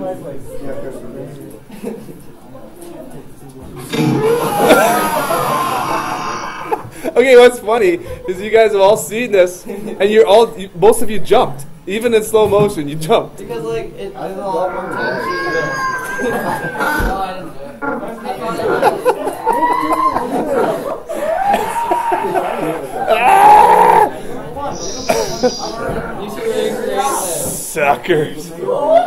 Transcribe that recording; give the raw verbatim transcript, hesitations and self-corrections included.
Okay, what's funny is you guys have all seen this, and you're all, you, most of you jumped. Even in slow motion, you jumped. Because, like, it, I don't know, a lot more time to do it. No, I didn't do it. I thought it was. You should really create this. Suckers.